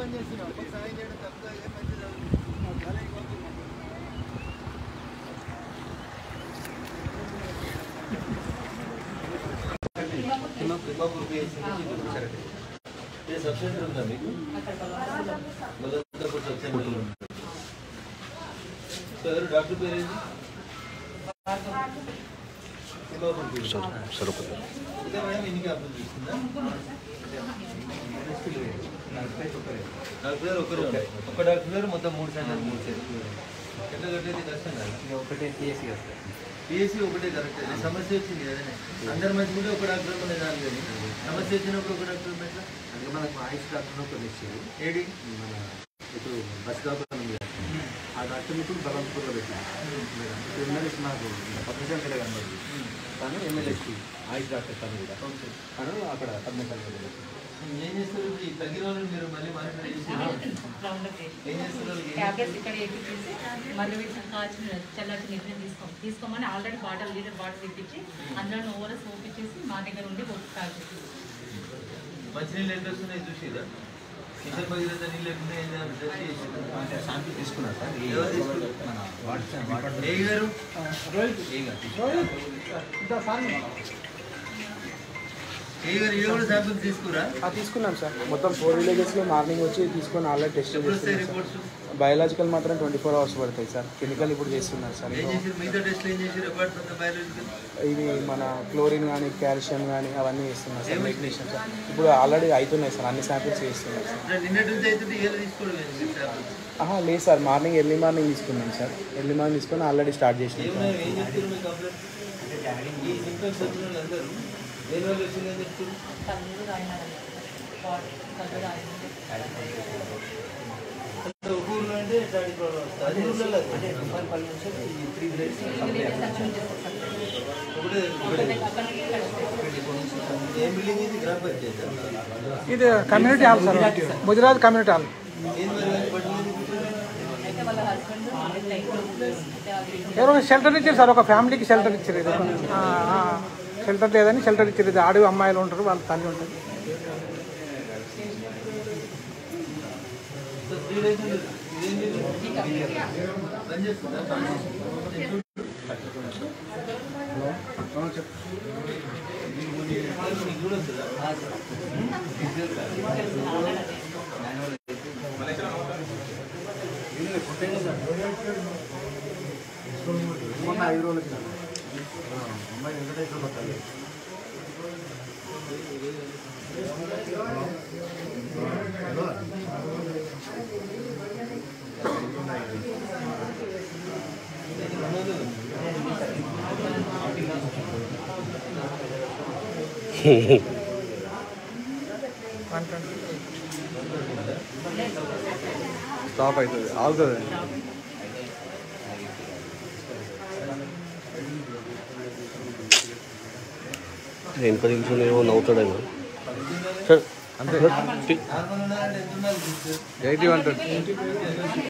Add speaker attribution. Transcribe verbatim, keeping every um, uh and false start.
Speaker 1: sub centre ఉందా మీకు మొదలప్పుడు sub centre sir doctor పేరు ఏంటి సార్ సార్ ఒక ఇదే మేడం ఇన్ని ఆపరేషన్ చేస్తుందా డాక్టర్ ఒకరు ఒక డాక్టర్ మొత్తం మూడు సెంటర్ మూడు సెంటర్ ఎట్లా కట్టేది కష్టం కదా ఒకటే టీఎస్సీ వస్తుంది టీఎస్సీ ఒకటే కరెక్ట్ సమస్య వచ్చింది కదనే అందరి మధ్య కూడా ఒక డాక్టర్ మన కాదు కానీ సమస్య వచ్చినప్పుడు ఒక డాక్టర్ ఎట్లా అంటే మనకు ఆయుష్ డాక్టర్ ఒకటి ఇచ్చేది ఏడి మన ఇప్పుడు బస్ డాక్టర్ ఉంది ఆ డాక్టర్ ఇప్పుడు బలంపూర్లో పెట్టాను ఎమ్మెల్యే నాకు పద్మశాల కనబడింది కానీ ఎమ్మెల్యేకి ఆయుష్ డాక్టర్ తను కూడా కానీ అక్కడ పద్మశాల ఏం చేస్తారు ఈ తగ్గిన వాళ్ళు మీరు మళ్ళీ మానిటర్ చేసి ఏం చేస్తారు
Speaker 2: ట్యాబ్లెట్స్ ఇక్కడ ఎక్కించేసి మళ్ళీ వీటిని కాల్చిన చల్లటి నీటిని తీసుకో తీసుకోమని ఆల్రెడీ బాటిల్ లీటర్ బాటిల్ ఇప్పించి అందులో ఓవర్ సోప్ ఇచ్చేసి మా దగ్గర ఉండి తాగు
Speaker 1: మంచినీళ్ళు ఎంత వస్తున్నాయి చూసిరా కిచెన్ భగీరథ నీళ్ళు ఎట్లున్నాయి శాంపిల్ తీసుకున్నారు సార్ ఏ గారు ఏ గారు ఏ కూడా శాంపిల్ తీసుకురా
Speaker 3: తీసుకున్నాం సార్ మొత్తం ఫోర్ విలేజెస్లో మార్నింగ్ వచ్చి తీసుకొని ఆల్రెడీ టెస్ట్
Speaker 1: రిపోర్ట్స్
Speaker 3: బయాలజికల్ మాత్రం ట్వంటీ ఫోర్ అవర్స్ పడతాయి సార్ కెమికల్ ఇప్పుడు చేస్తున్నారు సార్ ఇది మన క్లోరిన్ కానీ కాల్షియం కానీ అవన్నీ చేస్తున్నారు సార్ మెగ్నీషియం సార్ ఇప్పుడు ఆల్రెడీ అవుతున్నాయి సార్ అన్ని శాంపిల్స్ చేస్తున్నారు సార్ లేదు సార్ మార్నింగ్ ఎర్లీ మార్నింగ్ తీసుకున్నాం సార్ ఎర్లీ మార్నింగ్ తీసుకొని ఆల్రెడీ స్టార్ట్ చేసినాం
Speaker 4: ఇది community hall sir Gujarat community hall ఎవరో షెల్టర్ ఇచ్చారు సార్ ఒక ఫ్యామిలీకి షెల్టర్ ఇచ్చారు ఇది షెల్టర్ లేదని షెల్టర్ ఇచ్చారు ఇది ఆడు అమ్మాయిలు ఉంటారు వాళ్ళ తల్లి ఉంటుంది
Speaker 3: ఐదు రోజులకి అమ్మాయి వెంకటేశ్వర పట్టాలి స్టాప్ అవుతుంది ఆగుతుంది
Speaker 5: వెనుక నిల్చొని ఏమో నవ్వుతాడేమో సార్
Speaker 3: అంతే ఎయిటీ హండ్రెడ్